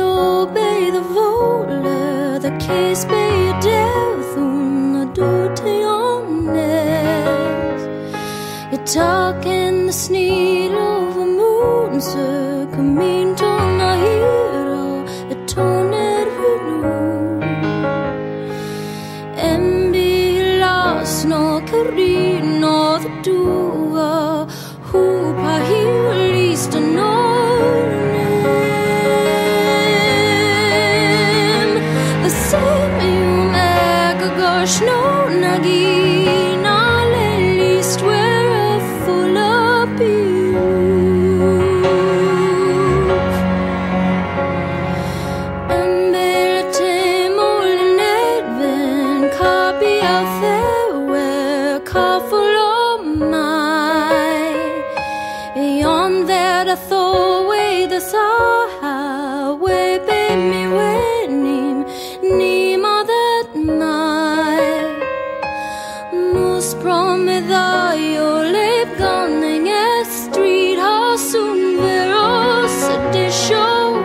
be the voler, the case be a death, the door to your nest. You're talking the sneed of a moon, sir, coming to my hero, a tone it will and be lost, no carino, the doer, who by here least to know. No nagi na least we're full of beef. And better more than Edwin copy out there where car full of mine. Beyond that I throw away the saw way baby when him that mine. Promeda your lip gunning a street house soon veros de show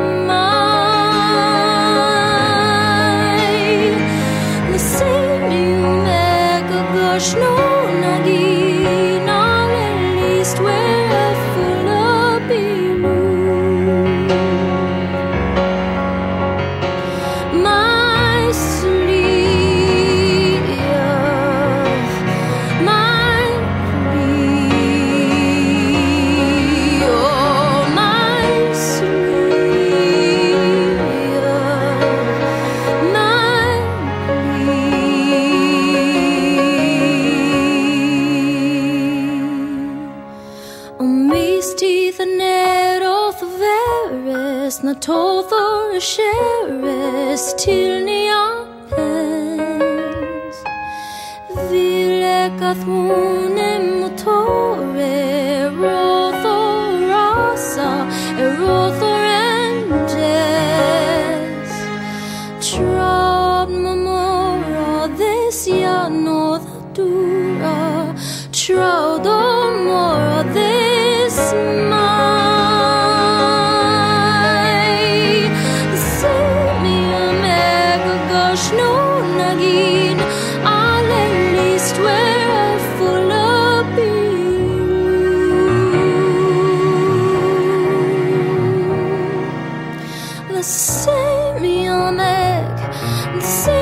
mine. The same you make a gush no nagi not at least we're full of blue. My teeth and net of the verest, not told or a shares till neon pens. Vile cathune motore, rotho rasa, erotho rendes. Trod memora this ya no the dura, trod more this no nagin, all at least we're full of blue. The same you make, the same